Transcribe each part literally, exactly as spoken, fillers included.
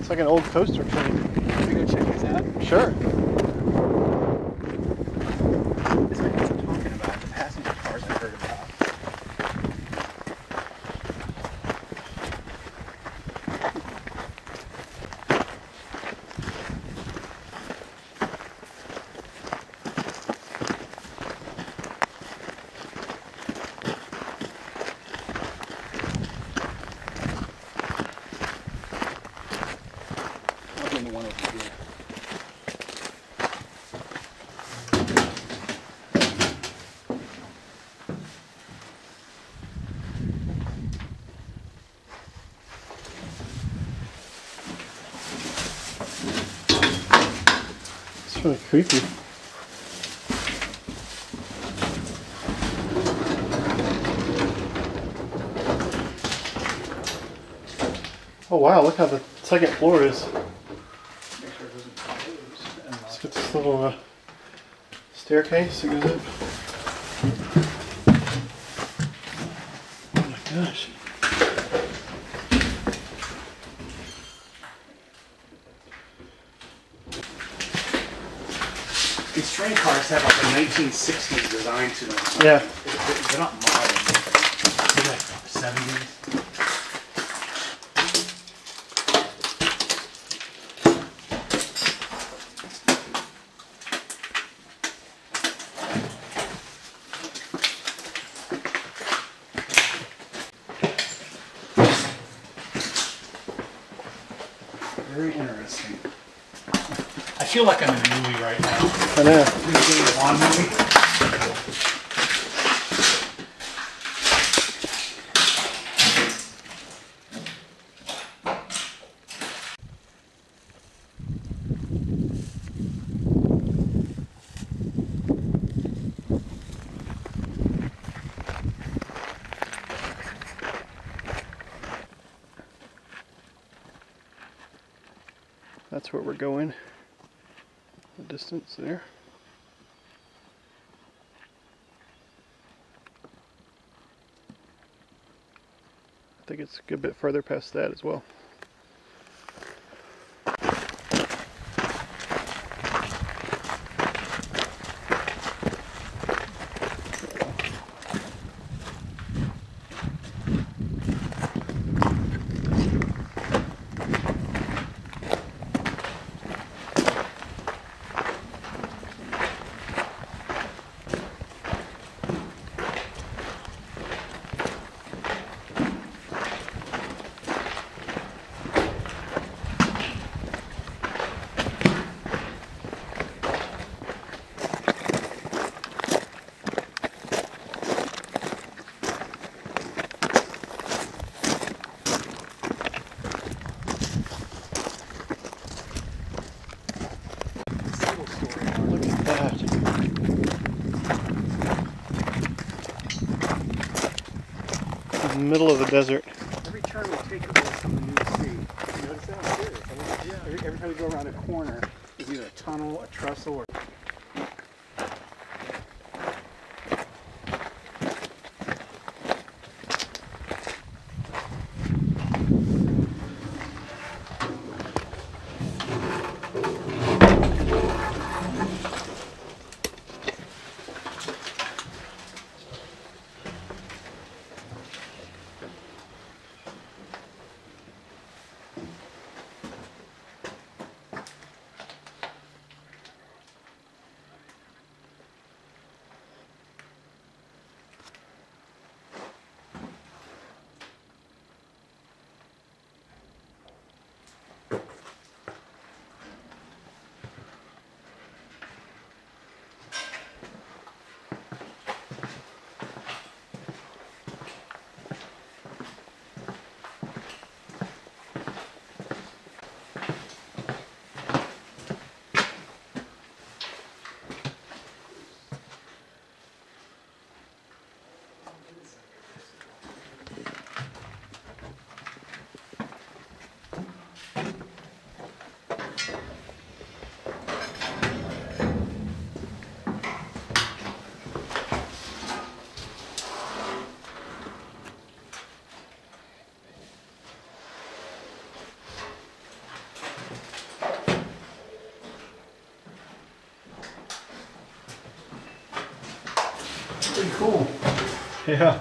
It's like an old coaster train. Can we go check this out? Sure. This might be what I'm talking about, the passenger cars I heard about. I'll give me one over here. It's really creepy. Oh wow, look how the second floor is. Make sure it doesn't close. And It's got this little uh, staircase that goes up. Oh my gosh. These train cars have like a nineteen sixties design to them. Yeah. They're, they're not modern. They're like seventies. Very interesting. I feel like I'm in a movie right now. I know. James Bond movie. That's where we're going. The distance there. I think it's a good bit further past that as well. Look at that. In the middle of the desert. Every turn we take, there's something new to see. You notice that? I'm serious. I mean, yeah. Every, every time we go around a corner, there's either a tunnel, a trestle, or... cool. Yeah.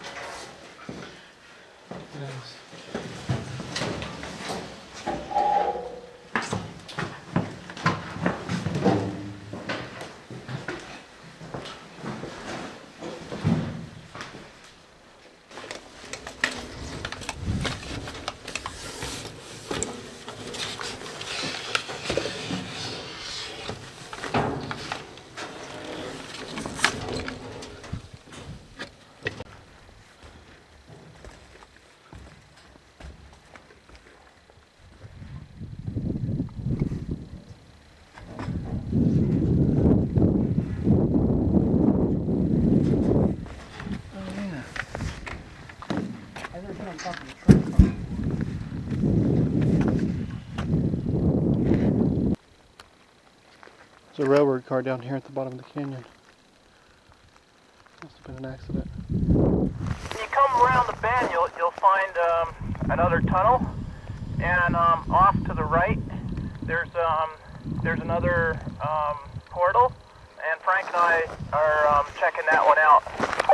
There's a railroad car down here at the bottom of the canyon. Must have been an accident. When you come around the bend, you'll, you'll find um, another tunnel, and um, off to the right, there's um, there's another um, portal, and Frank and I are um, checking that one out.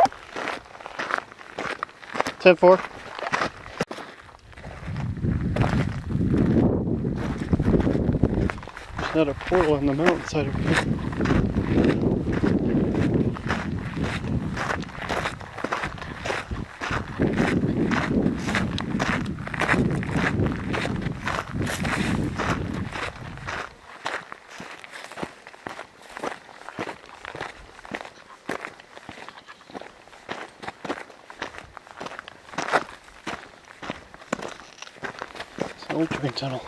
ten four. There's not a portal on the mountainside over here. It's an old train tunnel.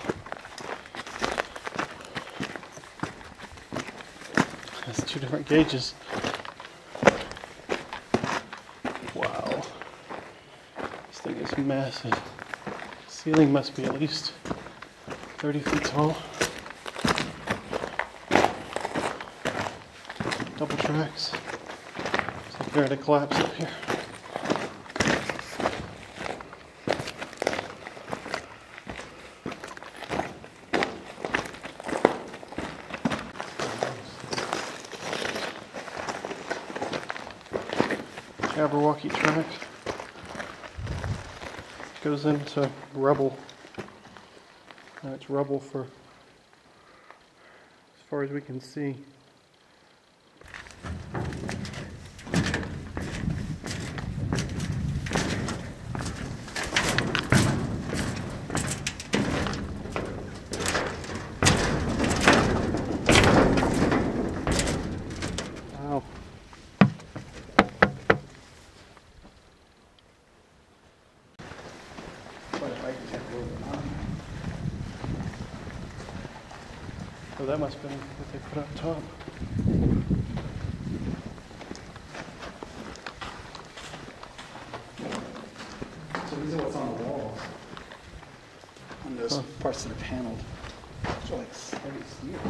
Has two different gauges. Wow. This thing is massive. The ceiling must be at least thirty feet tall. Double tracks. It's like they're at a collapse up here. Jabberwocky track goes into rubble. Now it's rubble for as far as we can see. Wow. So that must have been what they put up top. So these are what's on the walls. On those Huh. parts that are paneled. Those are like heavy steel.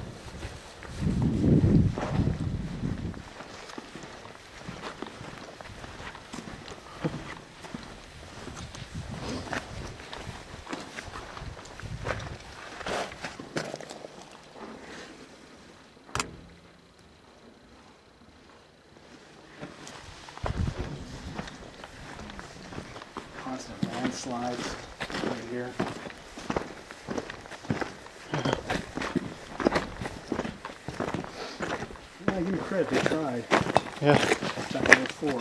Constant landslides over here. Yeah, give me credit, they tried. Yeah. Chapter four.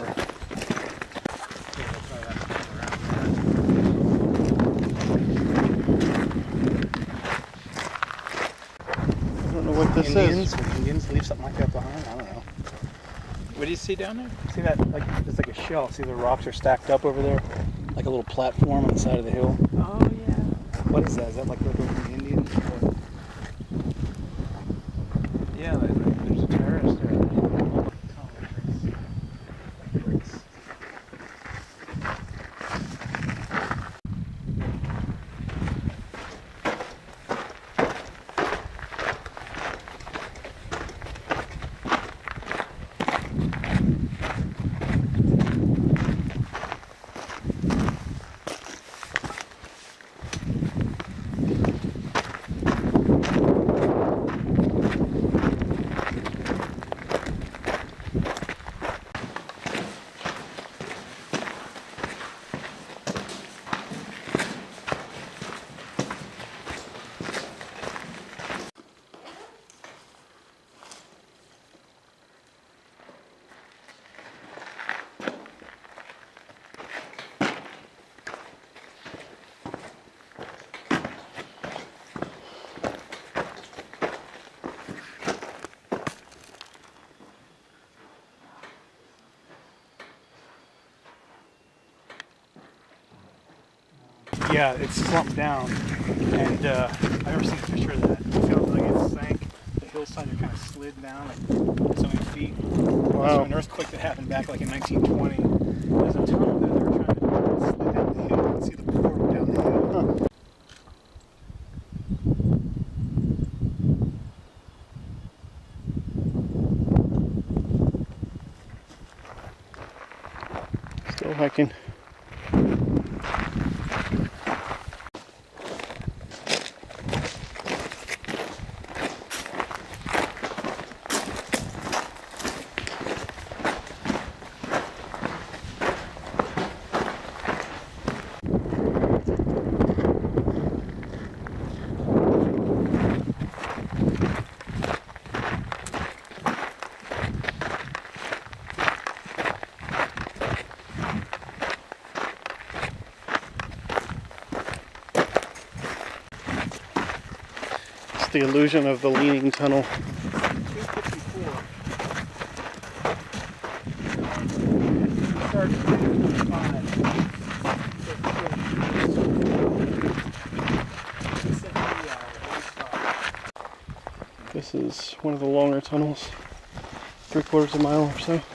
I don't know what this Indians, is. would Indians leave something like that behind? I don't know. What do you see down there? See that? Like it's like a shelf. See the rocks are stacked up over there, like a little platform on the side of the hill. Oh, yeah. What is that? Is that like left over from the Indians? Or- Yeah, there's a terrace there. Yeah, it's slumped down, and uh, I've never seen a picture of that. It felt like it sank. The hillside are kind of slid down like so many feet. Wow. So an earthquake that happened back like in nineteen twenty. There's a tunnel that they were trying to do. It slid down the hill. You can see the pour down the hill. Huh. Still hiking. The illusion of the leaning tunnel. two fifty-four. Started at five. This is one of the longer tunnels, three quarters of a mile or so.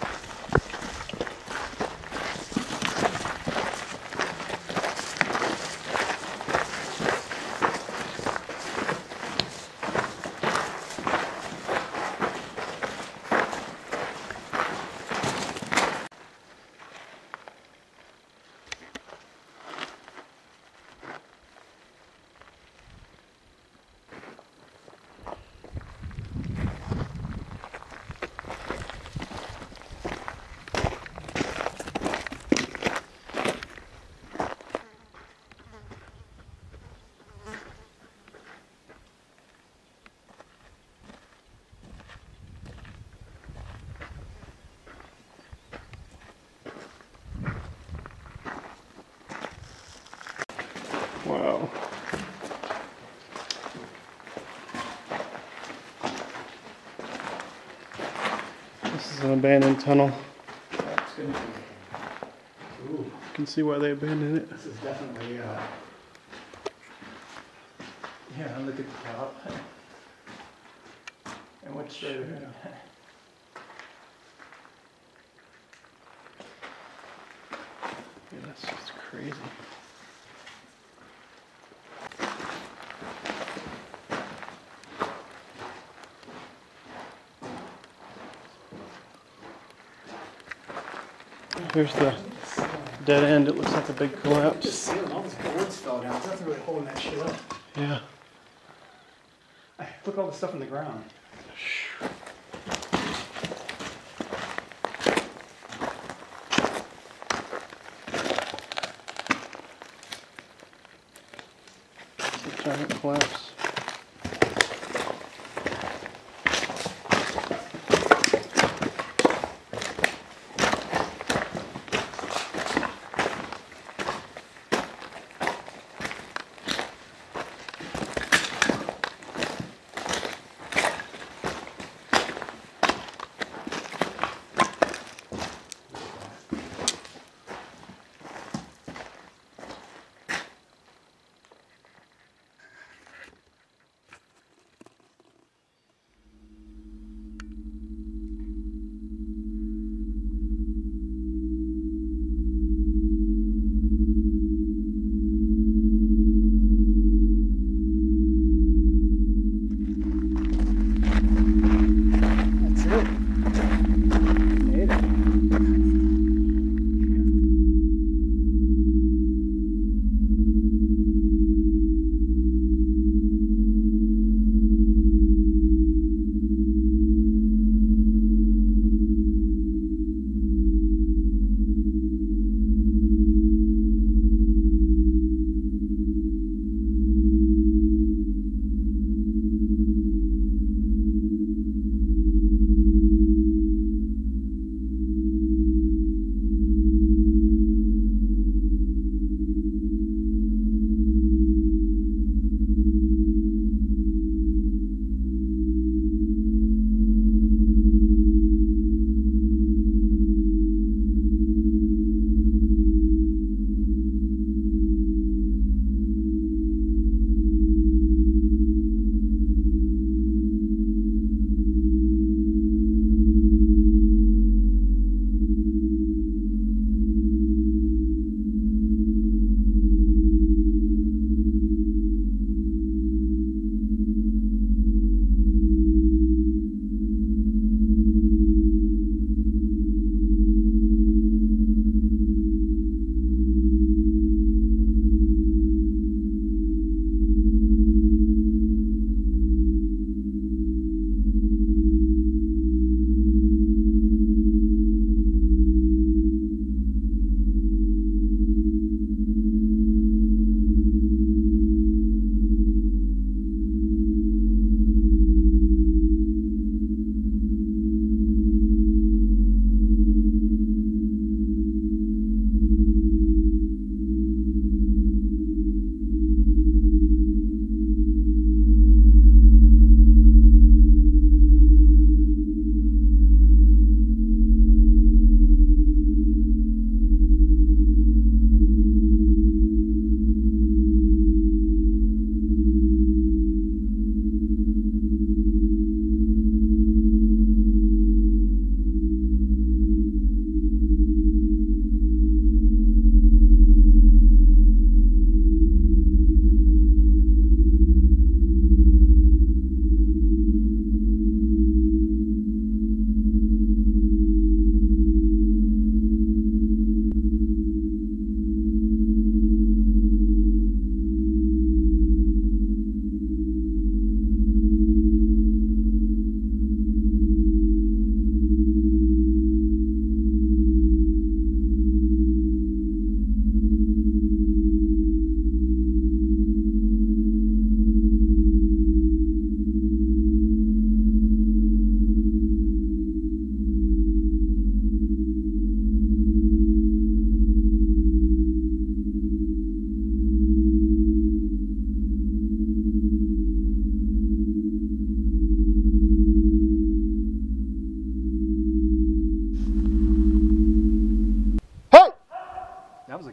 Wow. This is an abandoned tunnel. That's gonna be. Ooh, You can see why they abandoned it. this is definitely. Uh, yeah, look at the top. And what's straight ahead? Yeah, that's just crazy. Here's the dead end. It looks like a big Just collapse. ceiling, all these boards fell down. There's nothing really holding that shit up. Yeah. Look at all the stuff in the ground. It's a giant collapse.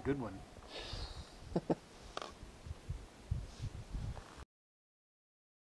good one.